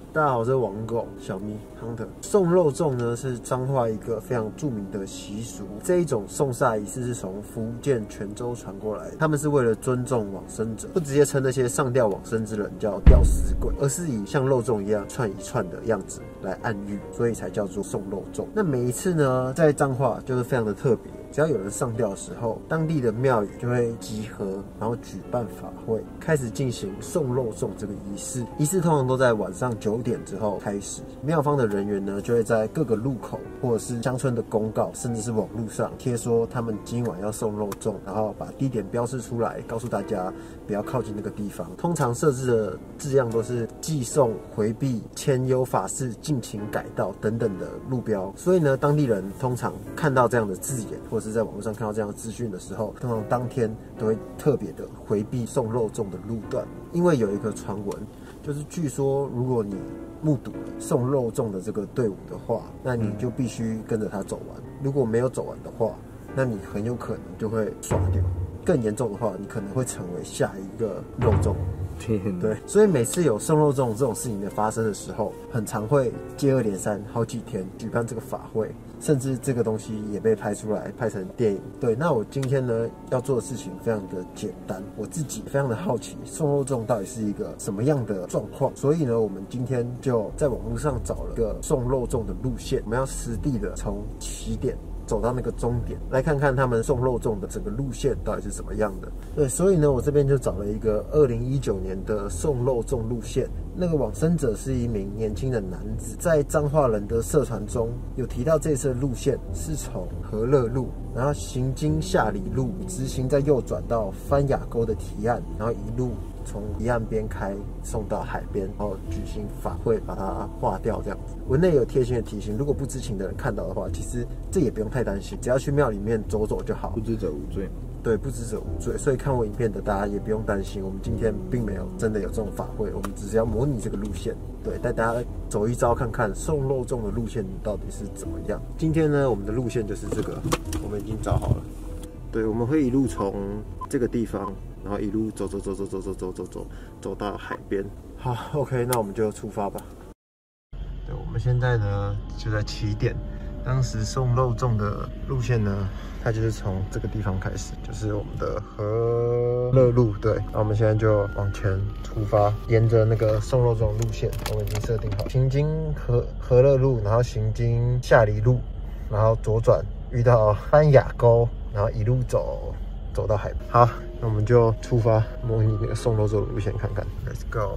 大家好，我是王狗小咪 Hunter。送肉粽呢是彰化一个非常著名的习俗，这一种送煞仪式是从福建泉州传过来的。他们是为了尊重往生者，不直接称那些上吊往生之人叫吊死鬼，而是以像肉粽一样串一串的样子来暗喻，所以才叫做送肉粽。那每一次呢，在彰化就是非常的特别。只要有人上吊的时候，当地的庙宇就会集合，然后举办法会，开始进行送肉粽这个仪式。仪式通常都在晚上9点之后开始。庙方的人员呢，就会在各个路口或者是乡村的公告，甚至是网络上贴说他们今晚要送肉粽，然后把地点标示出来，告诉大家不要靠近那个地方。通常设置的字样都是寄送、回避、签优法事、尽情改道等等的路标。所以呢，当地人通常看到这样的字眼，或是在网络上看到这样的资讯的时候，通常当天都会特别的回避送肉粽的路段，因为有一个传闻，就是据说如果你目睹了送肉粽的这个队伍的话，那你就必须跟着他走完。如果没有走完的话，那你很有可能就会刷掉。更严重的话，你可能会成为下一个肉粽。对，所以每次有送肉粽这种事情的发生的时候，很常会接二连三好几天举办这个法会，甚至这个东西也被拍出来，拍成电影。对，那我今天呢要做的事情非常的简单，我自己非常的好奇送肉粽到底是一个什么样的状况，所以呢，我们今天就在网络上找了个送肉粽的路线，我们要实地的从起点走到那个终点，来看看他们送肉粽的整个路线到底是怎么样的。对，所以呢，我这边就找了一个2019年的送肉粽路线。那个往生者是一名年轻的男子，在彰化人的社团中有提到这次的路线是从和乐路，然后行经下里路，直行再右转到番雅沟的堤岸，然后一路从堤岸边开送到海边，然后举行法会把它化掉这样子。文内有贴心的提醒，如果不知情的人看到的话，其实这也不用太担心，只要去庙里面走走就好。 不知者无罪。 对，不知者无罪，所以看我影片的大家也不用担心，我们今天并没有真的有这种法会，我们只是要模拟这个路线，对，带大家走一遭看看送肉粽的路线到底是怎么样。今天呢，我们的路线就是这个，我们已经找好了。对，我们会一路从这个地方，然后一路走到海边。好 ，OK， 那我们就出发吧。对，我们现在呢就在起点。当时送肉粽的路线呢，它就是从这个地方开始，就是我们的和乐路。对，那我们现在就往前出发，沿着那个送肉粽路线，我们已经设定好，行经和乐路，然后行经下里路，然后左转遇到番雅沟，然后一路走到海边。好，那我们就出发，模拟那个送肉粽的路线看看。Let's go。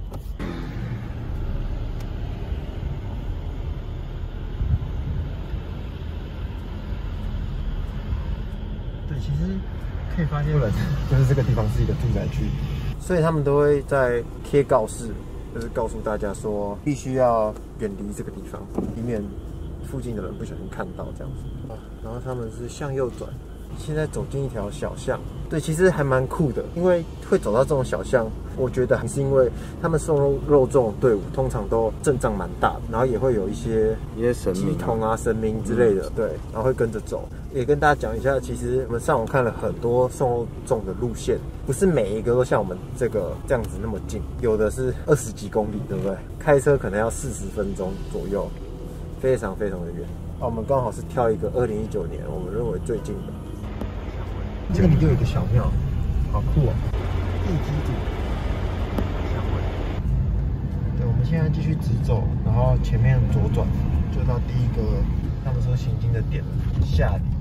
其实可以发现，就是这个地方是一个住宅区，所以他们都会在贴告示，就是告诉大家说必须要远离这个地方，以免附近的人不小心看到这样子。然后他们是向右转，现在走进一条小巷。对，其实还蛮酷的，因为会走到这种小巷，我觉得还是因为他们送肉粽队伍通常都阵仗蛮大的，然后也会有一些乩童啊、神明之类的，对，然后会跟着走。也跟大家讲一下，其实我们上网看了很多送肉粽的路线，不是每一个都像我们这样子那么近，有的是20几公里，对不对？开车可能要40分钟左右，非常非常的远。我们刚好是挑一个2019年我们认为最近的。这里就有一个小庙，好酷哦！地基主香味。对，我们现在继续直走，然后前面左转，就到第一个他们说行经的点下里。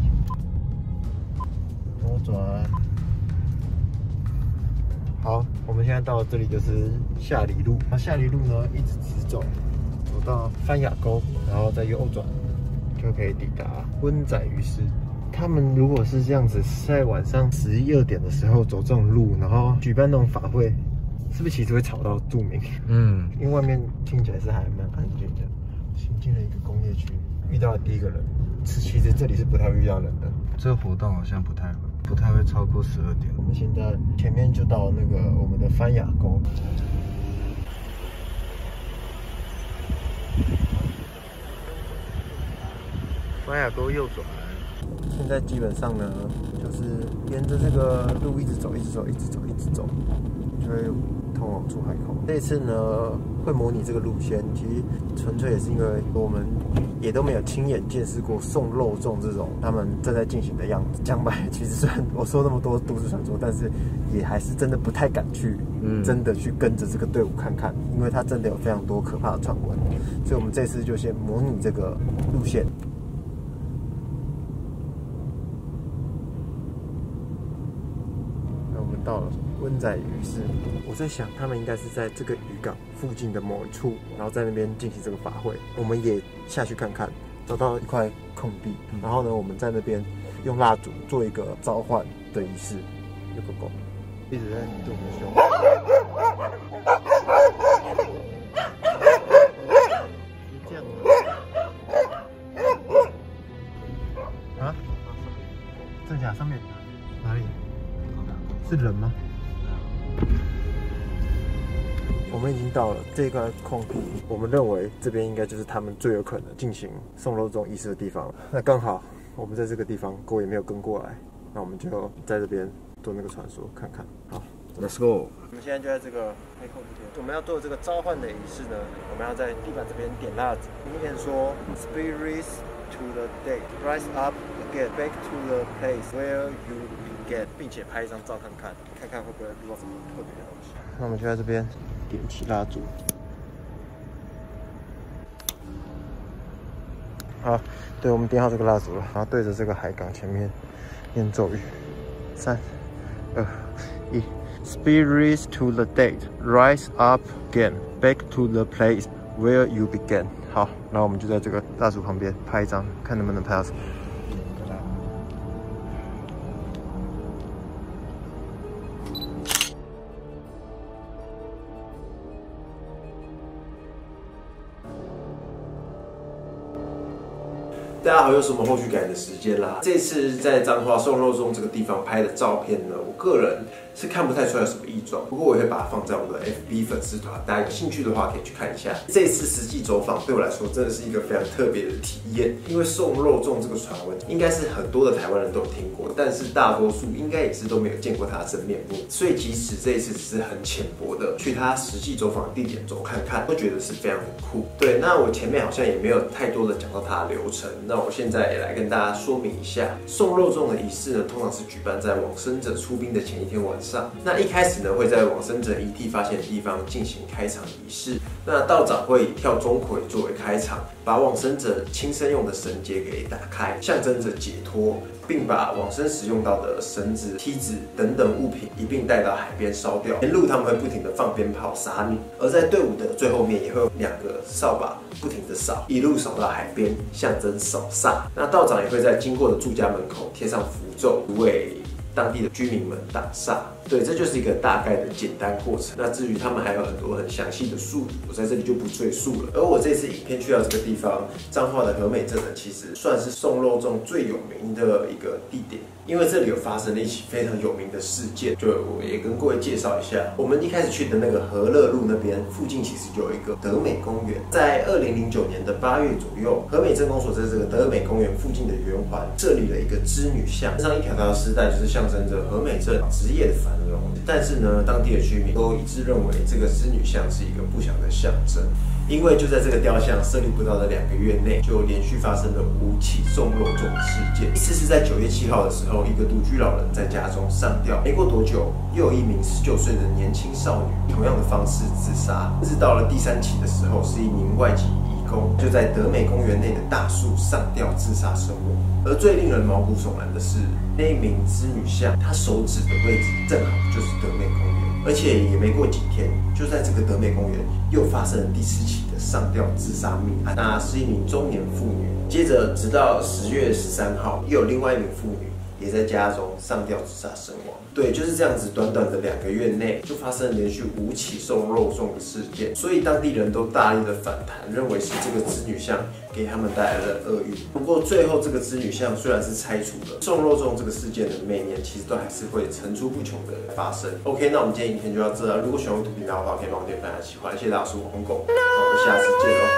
左转。好，我们现在到了这里就是下里路。那下里路呢，一直直走，走到番雅沟，然后再右转，就可以抵达温仔鱼市。他们如果是这样子，在晚上11、2点的时候走这种路，然后举办那种法会，是不是其实会吵到住民？因为外面听起来是还蛮安静的。行进了一个工业区，遇到了第一个人。其实这里是不太会遇到人的， 这个活动好像不太会超过12点。 我们现在前面就到那个我们的番雅沟。番雅沟右转。现在基本上呢，就是沿着这个路一直走，就会通往出海口。 这一次呢，会模拟这个路线，其实纯粹也是因为我们也都没有亲眼见识过送肉粽这种他们正在进行的样子。讲白，其实虽然我说那么多都市传说，但是也还是真的不太敢去，真的去跟着这个队伍看看，因为它真的有非常多可怕的传闻。所以我们这次就先模拟这个路线。那我们到了温仔鱼市，我在想他们应该是在这个渔港附近的某一处，然后在那边进行这个法会。我们也下去看看，找到一块空地，然后呢，我们在那边用蜡烛做一个召唤的仪式。有狗狗一直在对我们凶。这样啊？真假？上面哪里？是人吗？我们已经到了这一块空地，我们认为这边应该就是他们最有可能进行送肉粽仪式的地方了。那刚好我们在这个地方，各位也没有跟过来，那我们就在这边做那个传说看看。好 ，Let's go。 我们现在就在这个黑空间，我们要做这个召唤的仪式呢，我们要在地板这边点蜡烛，明显说 Spirits to the day, rise up again, back to the place where you began， 并且拍一张照看看，看看会不会录到什么特别的东西。那我们就在这边点起蜡烛。好，对，我们点好这个蜡烛了，然后对着这个海港前面念咒语，3、2、1。Spirits to the date, rise up again, back to the place where you began。好，然后我们就在这个蜡烛旁边拍一张，看能不能拍到什么。大家好，又是我们后续改的时间啦。这次在彰化送肉粽这个地方拍的照片呢，我个人是看不太出来有什么异状，不过我也会把它放在我的 FB 粉丝团，大家有兴趣的话可以去看一下。这次实际走访对我来说真的是一个非常特别的体验，因为送肉粽这个传闻应该是很多的台湾人都有听过，但是大多数应该也是都没有见过它的真面目，所以即使这一次只是很浅薄的去它实际走访的地点走看看，都觉得是非常的酷。对，那我前面好像也没有太多的讲到它的流程，那我现在也来跟大家说明一下，送肉粽的仪式呢，通常是举办在往生者出殡的前一天晚上。那一开始呢，会在往生者遗体发现的地方进行开场仪式。那道长会以跳钟馗作为开场，把往生者亲身用的绳结给打开，象征着解脱，并把往生时用到的绳子、梯子等等物品一并带到海边烧掉。沿路他们会不停的放鞭炮撒米，而在队伍的最后面也会有2个扫把不停的扫，一路扫到海边，象征扫煞。那道长也会在经过的住家门口贴上符咒，为当地的居民们挡煞。对，这就是一个大概的简单过程。那至于他们还有很多很详细的术语，我在这里就不赘述了。而我这次影片去到这个地方，彰化的和美镇呢，其实算是送肉粽最有名的一个地点，因为这里有发生了一起非常有名的事件，就我也跟各位介绍一下。我们一开始去的那个和乐路那边附近，其实就有一个德美公园。在2009年的8月左右，和美镇公所在这个德美公园附近的圆环设立了一个织女像，身上一条条丝带就是象征着和美镇职业的繁荣。但是呢，当地的居民都一致认为这个织女像是一个不祥的象征，因为就在这个雕像设立不到的2个月内，就连续发生了5起送肉粽的事件。一次是在9月7号的时候，一个独居老人在家中上吊，没过多久，又有一名19岁的年轻少女同样的方式自杀。甚至到了第3起的时候，是一名外籍移工就在德美公园内的大树上吊自杀身亡。而最令人毛骨悚然的是，那一名织女像，她手指的位置正好就是德美公园，而且也没过几天，就在这个德美公园又发生了第4起的上吊自杀命案，那是一名中年妇女。接着，直到10月13号，又有另外一名妇女也在家中上吊自杀身亡。对，就是这样子，短短的2个月内就发生连续5起送肉粽的事件，所以当地人都大力的反弹，认为是这个织女像给他们带来了厄运。不过最后这个织女像虽然是拆除了，送肉粽这个事件的每年其实都还是会层出不穷的发生。OK， 那我们今天影片就到这了。如果喜欢我的频道的话，可以帮我点分享喜欢，谢谢大家，我是红狗，那我们下次见喽，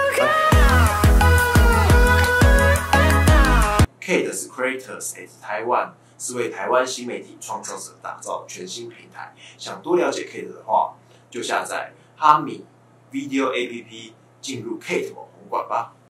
拜。Kate 是 Creators at Taiwan， 是为台湾新媒体创造者打造全新平台。想多了解 Kate 的话，就下载哈米 Video APP 进入 Kate 网红馆吧。